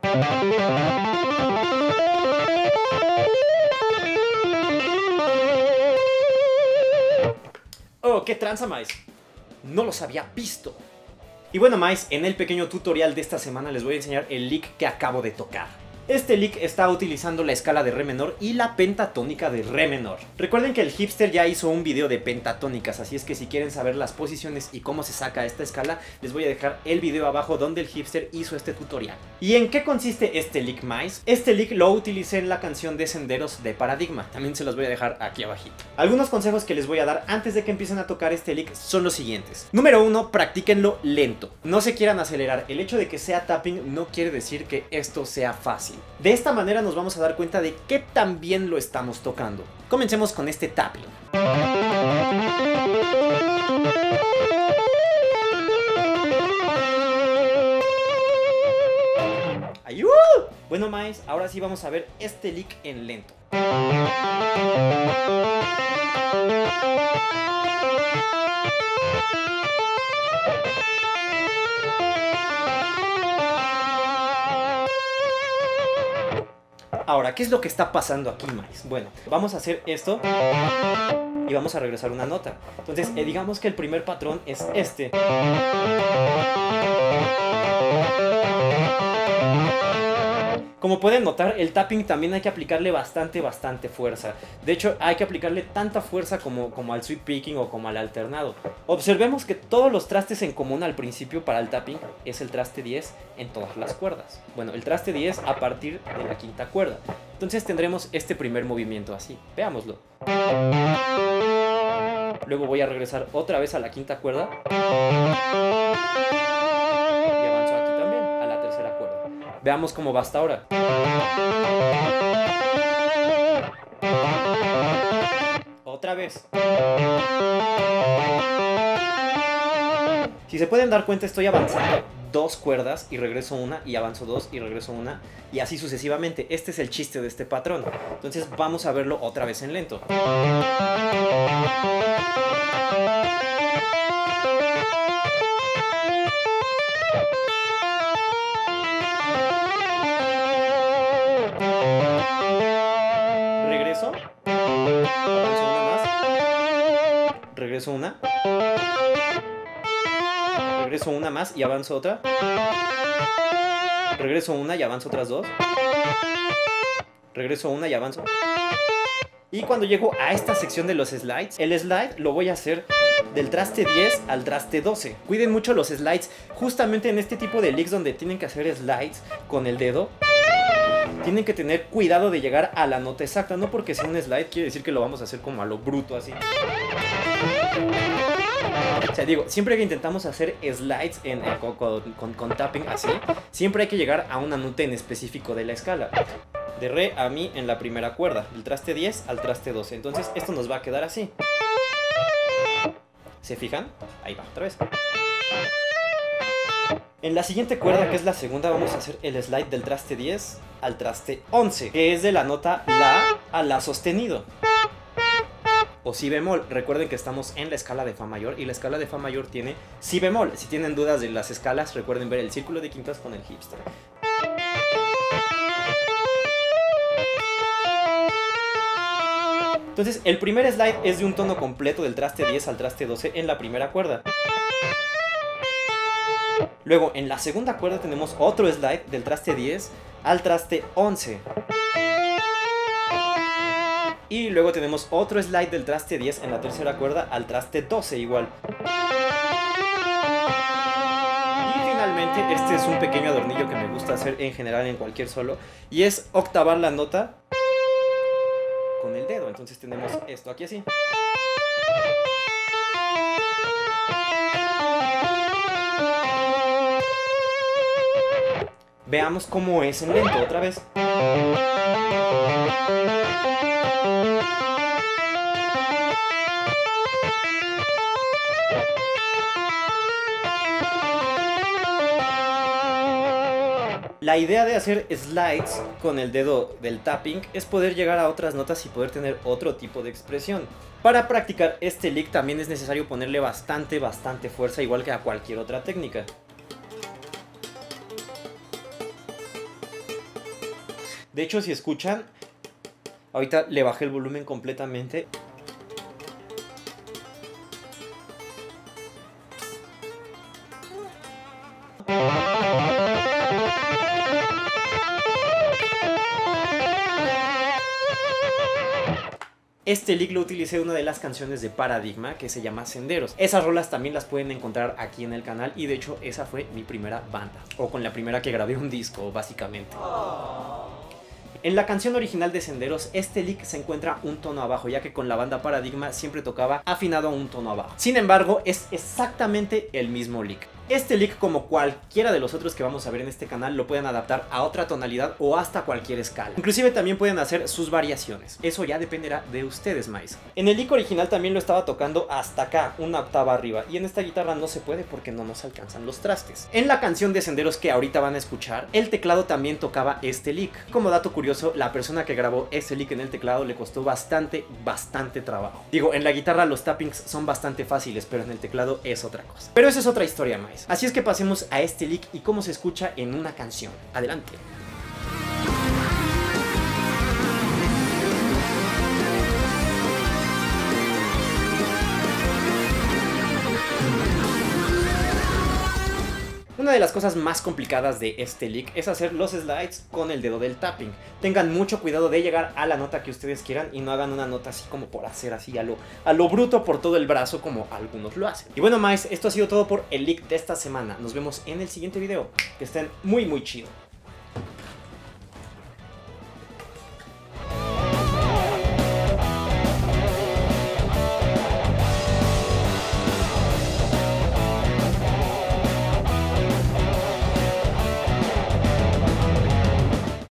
Oh, qué tranza, maes. No los había visto. Y bueno, maes, en el pequeño tutorial de esta semana les voy a enseñar el lick que acabo de tocar. Este lick está utilizando la escala de re menor y la pentatónica de re menor. Recuerden que el hipster ya hizo un video de pentatónicas, así es que si quieren saber las posiciones y cómo se saca esta escala, les voy a dejar el video abajo donde el hipster hizo este tutorial. ¿Y en qué consiste este lick, maes? Este lick lo utilicé en la canción de Senderos de Paradigma, también se los voy a dejar aquí abajito. Algunos consejos que les voy a dar antes de que empiecen a tocar este lick son los siguientes. Número 1, practíquenlo lento. No se quieran acelerar, el hecho de que sea tapping no quiere decir que esto sea fácil. De esta manera nos vamos a dar cuenta de qué tan bien lo estamos tocando. Comencemos con este tapping. ¡Ayú! Bueno, maes, ahora sí vamos a ver este lick en lento. Ahora, ¿qué es lo que está pasando aquí, maes? Bueno, vamos a hacer esto y vamos a regresar una nota. Entonces, digamos que el primer patrón es este. Como pueden notar, el tapping también hay que aplicarle bastante fuerza. De hecho, hay que aplicarle tanta fuerza como al sweep picking o como al alternado. Observemos que todos los trastes en común al principio para el tapping es el traste 10 en todas las cuerdas. Bueno, el traste 10 a partir de la quinta cuerda. Entonces tendremos este primer movimiento así. Veámoslo. Luego voy a regresar otra vez a la quinta cuerda. Veamos cómo va hasta ahora. Otra vez. Si se pueden dar cuenta, estoy avanzando 2 cuerdas y regreso una y avanzo 2 y regreso una y así sucesivamente. Este es el chiste de este patrón. Entonces vamos a verlo otra vez en lento. Regreso una. Regreso una más y avanzo otra. Regreso una y avanzo otras 2. Regreso una y avanzo. Y cuando llego a esta sección de los slides, el slide lo voy a hacer del traste 10 al traste 12. Cuiden mucho los slides. Justamente en este tipo de licks donde tienen que hacer slides con el dedo, tienen que tener cuidado de llegar a la nota exacta. No porque sea un slide quiere decir que lo vamos a hacer como a lo bruto así. O sea, digo, siempre que intentamos hacer slides con tapping así, siempre hay que llegar a una nota en específico de la escala. De re a mi en la primera cuerda, del traste 10 al traste 12. Entonces esto nos va a quedar así. ¿Se fijan? Ahí va, otra vez. En la siguiente cuerda, que es la segunda, vamos a hacer el slide del traste 10 al traste 11, que es de la nota la a la sostenido. O si bemol. Recuerden que estamos en la escala de fa mayor y la escala de fa mayor tiene si bemol. Si tienen dudas de las escalas, recuerden ver el círculo de quintas con el hipster. Entonces, el primer slide es de un tono completo del traste 10 al traste 12 en la primera cuerda. Luego, en la segunda cuerda tenemos otro slide del traste 10 al traste 11. Y luego tenemos otro slide del traste 10 en la tercera cuerda al traste 12 igual. Y finalmente, este es un pequeño adornillo que me gusta hacer en general en cualquier solo. Y es octavar la nota con el dedo. Entonces tenemos esto aquí así. Veamos cómo es en lento otra vez. La idea de hacer slides con el dedo del tapping es poder llegar a otras notas y poder tener otro tipo de expresión. Para practicar este lick también es necesario ponerle bastante fuerza, igual que a cualquier otra técnica. De hecho, si escuchan, ahorita le bajé el volumen completamente. Este lick lo utilicé en una de las canciones de Paradigma que se llama Senderos. Esas rolas también las pueden encontrar aquí en el canal y de hecho esa fue mi primera banda, o con la primera que grabé un disco, básicamente. En la canción original de Senderos, este lick se encuentra un tono abajo, ya que con la banda Paradigma siempre tocaba afinado a un tono abajo. Sin embargo, es exactamente el mismo lick. Este lick, como cualquiera de los otros que vamos a ver en este canal, lo pueden adaptar a otra tonalidad o hasta cualquier escala. Inclusive también pueden hacer sus variaciones. Eso ya dependerá de ustedes, Mice. En el lick original también lo estaba tocando hasta acá, una octava arriba, y en esta guitarra no se puede porque no nos alcanzan los trastes. En la canción de Senderos que ahorita van a escuchar, el teclado también tocaba este lick. Como dato curioso, la persona que grabó este lick en el teclado le costó bastante trabajo. Digo, en la guitarra los tappings son bastante fáciles, pero en el teclado es otra cosa. Pero esa es otra historia, Mice. Así es que pasemos a este lick y cómo se escucha en una canción. Adelante. Una de las cosas más complicadas de este lick es hacer los slides con el dedo del tapping. Tengan mucho cuidado de llegar a la nota que ustedes quieran y no hagan una nota así como por hacer así a lo bruto por todo el brazo como algunos lo hacen. Y bueno, Mice, esto ha sido todo por el lick de esta semana. Nos vemos en el siguiente video. Que estén muy chido.